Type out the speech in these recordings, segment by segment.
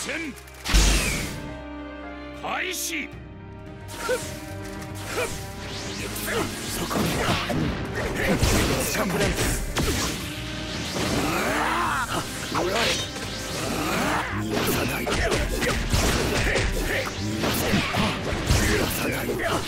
戦開始。 そこにサムライズ逃がさない逃がさない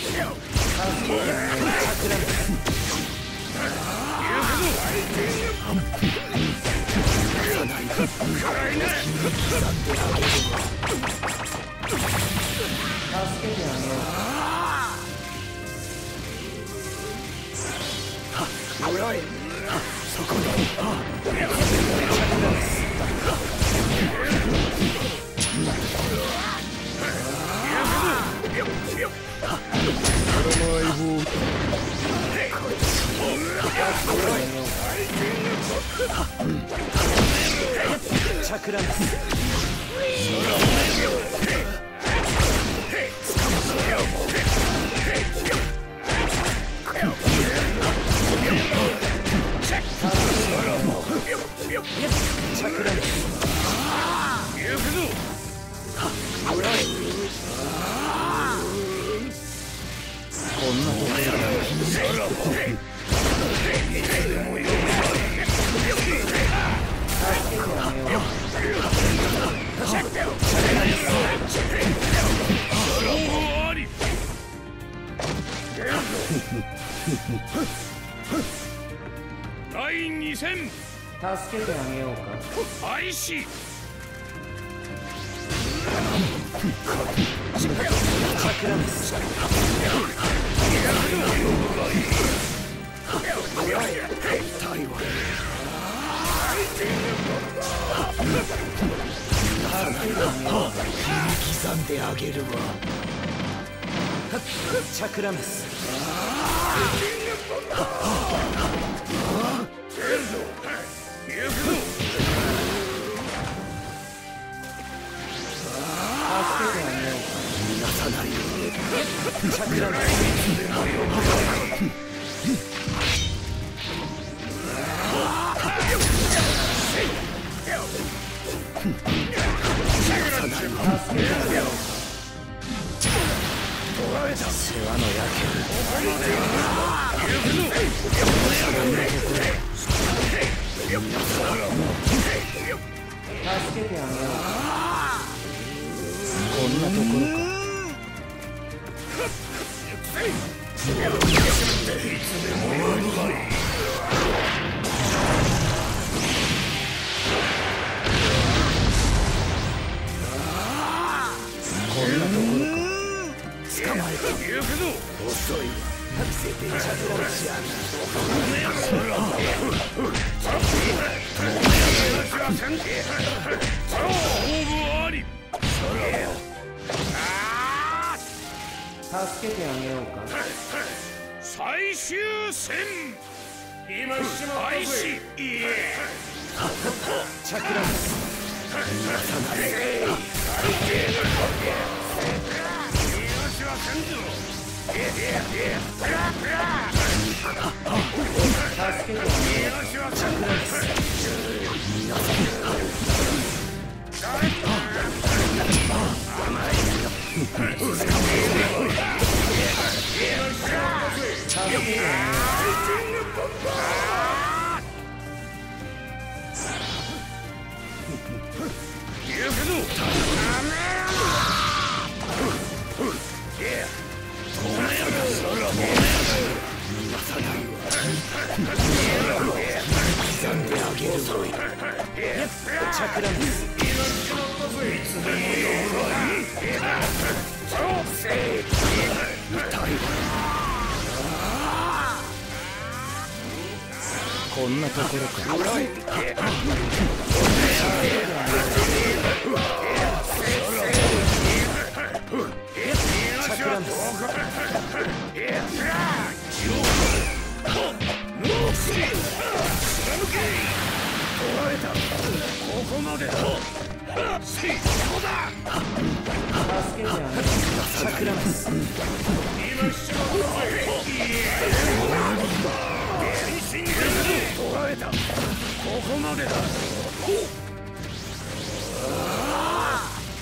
そこにチャクランスこんなところ第2戦助けてあげようか。 開始。 刻んであげるわ。チャクラメス逃がさないよ。チャクラメス世話の焼ける助けてあげようか。 こんなところか。こんなところか。捕まえた。遅いわ。見せてちゃどうしや助けてあげようか。 最終戦今開始。 チャクラス逃がさないチャクランスこんなところか。チャクランスここまでだ。 助けてあげようか。 チャクランスここまでだ。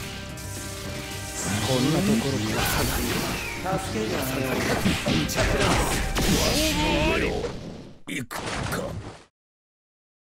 こんなところにはさない。助けがない。着弾。